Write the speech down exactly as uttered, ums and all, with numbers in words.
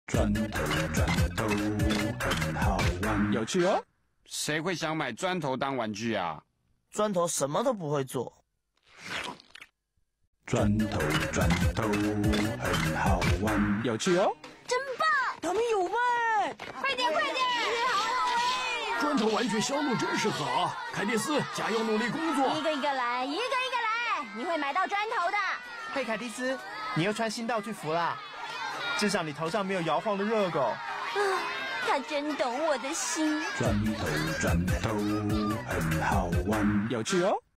砖头砖头很好玩，有趣哦。 谁会想买砖头当玩具啊？ 砖头什么都不会做。 砖头砖头很好玩，有趣哦。 真棒！ 他们有卖， 快点快点！好好哎！ 砖头玩具销路真是好，凯蒂斯加油努力工作。 一个一个来，一个一个来，你会买到砖头的。 嘿，凯蒂斯，你又穿新道具服啦？至少你头上没有摇晃的热狗。 啊，他真懂我的心。 砖头砖头很好玩，有趣哦。